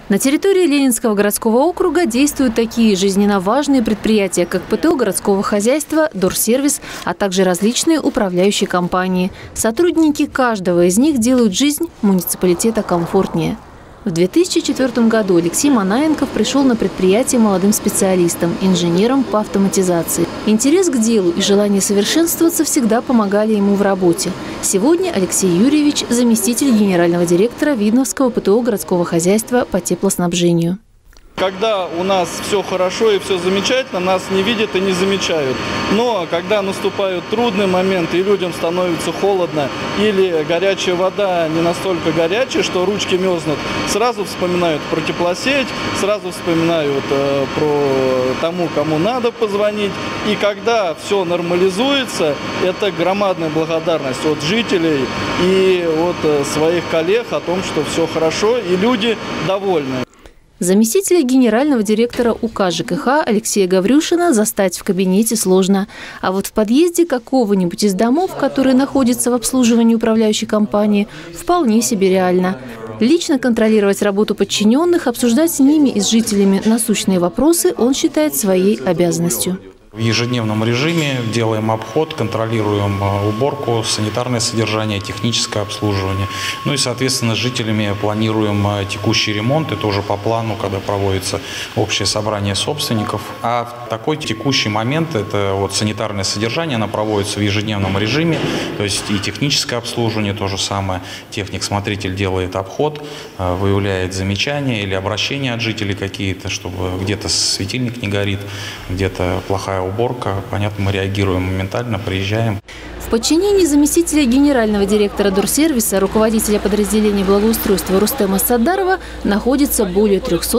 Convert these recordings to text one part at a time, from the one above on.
На территории Ленинского городского округа действуют такие жизненно важные предприятия, как ПТО городского хозяйства, Дорсервис, а также различные управляющие компании. Сотрудники каждого из них делают жизнь муниципалитета комфортнее. В 2004 году Алексей Манаенков пришел на предприятие молодым специалистом, инженером по автоматизации. Интерес к делу и желание совершенствоваться всегда помогали ему в работе. Сегодня Алексей Юрьевич – заместитель генерального директора Видновского ПТО городского хозяйства по теплоснабжению. Когда у нас все хорошо и все замечательно, нас не видят и не замечают. Но когда наступают трудные моменты и людям становится холодно, или горячая вода не настолько горячая, что ручки мерзнут, сразу вспоминают про теплосеть, сразу вспоминают про тому, кому надо позвонить. И когда все нормализуется, это громадная благодарность от жителей и от своих коллег о том, что все хорошо и люди довольны. Заместителя генерального директора УК ЖКХ Алексея Гаврюшина застать в кабинете сложно. А вот в подъезде какого-нибудь из домов, которые находятся в обслуживании управляющей компании, вполне себе реально. Лично контролировать работу подчиненных, обсуждать с ними и с жителями насущные вопросы он считает своей обязанностью. В ежедневном режиме делаем обход, контролируем уборку, санитарное содержание, техническое обслуживание. Ну и, соответственно, с жителями планируем текущий ремонт. Это уже по плану, когда проводится общее собрание собственников. А в такой текущий момент, это вот санитарное содержание, оно проводится в ежедневном режиме. То есть и техническое обслуживание то же самое. Техник-смотритель делает обход, выявляет замечания или обращения от жителей какие-то, чтобы где-то светильник не горит, где-то плохая уборка. Понятно, мы реагируем моментально, приезжаем. В подчинении заместителя генерального директора Дорсервиса, руководителя подразделения благоустройства Рустема Саддарова, находится более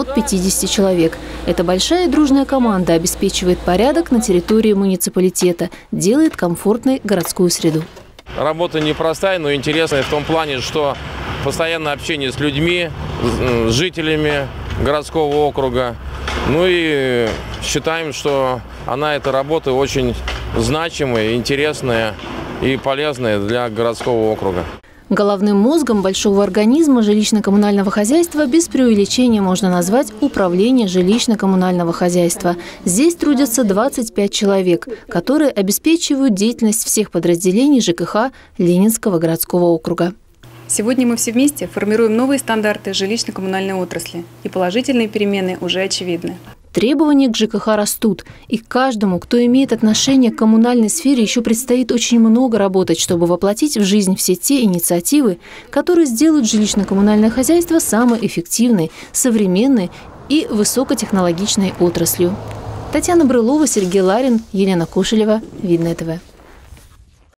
350 человек. Эта большая дружная команда обеспечивает порядок на территории муниципалитета, делает комфортной городскую среду. Работа непростая, но интересная в том плане, что постоянное общение с людьми, с жителями городского округа. Ну и считаем, что эта работа очень значимая, интересная и полезная для городского округа. Головным мозгом большого организма жилищно-коммунального хозяйства без преувеличения можно назвать управление жилищно-коммунального хозяйства. Здесь трудятся 25 человек, которые обеспечивают деятельность всех подразделений ЖКХ Ленинского городского округа. Сегодня мы все вместе формируем новые стандарты жилищно-коммунальной отрасли, и положительные перемены уже очевидны. Требования к ЖКХ растут, и каждому, кто имеет отношение к коммунальной сфере, еще предстоит очень много работать, чтобы воплотить в жизнь все те инициативы, которые сделают жилищно-коммунальное хозяйство самой эффективной, современной и высокотехнологичной отраслью. Татьяна Брылова, Сергей Ларин, Елена Кошелева, Видное ТВ.